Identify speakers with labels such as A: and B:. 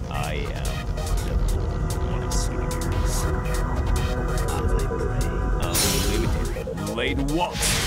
A: I am the Lord of Singers. As I pray, unlimited blade walks.